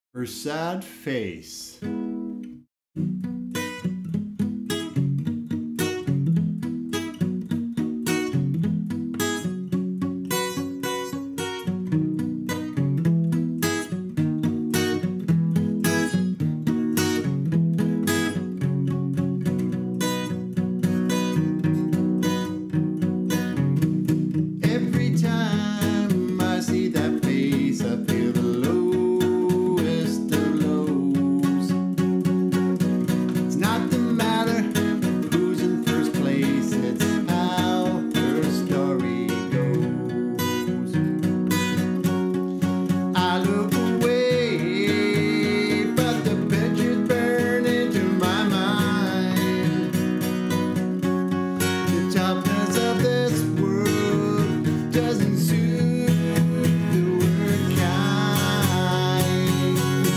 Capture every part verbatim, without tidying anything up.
Her sad face. Every time I see that face, I feel the lowest of lows. It's not the matter who's in first place, it's how her story goes. I look away, but the pictures burn into my mind. The toughness of this world doesn't suit the word kind.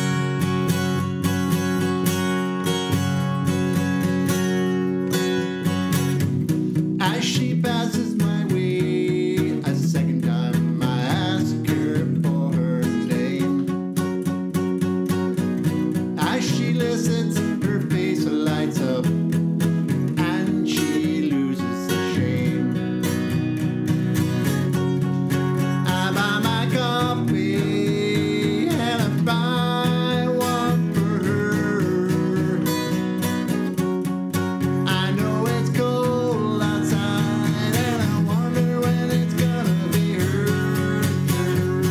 As she passes my way, a second time I ask her for her name. As she listens, her face lights up and she loses the shame. I buy my coffee and I buy one for her. I know it's cold outside and I wonder when it's gonna be her turn.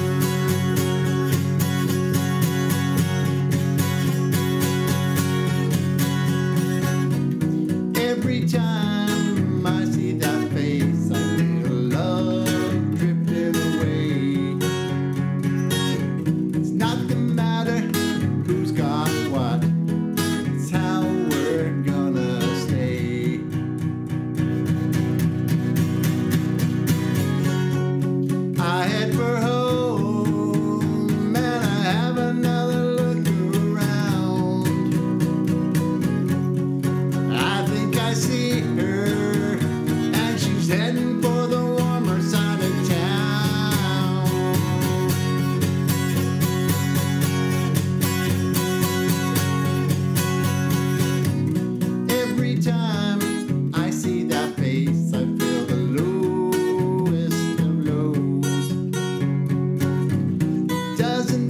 Every time I see that face, I feel love drifting away. It's not the matter who's got what, it's how we're gonna stay. I head for home and I have another look around. I think I see her and she's heading for the warmer side of town. Every time I see that face, I feel the lowest of lows. Doesn't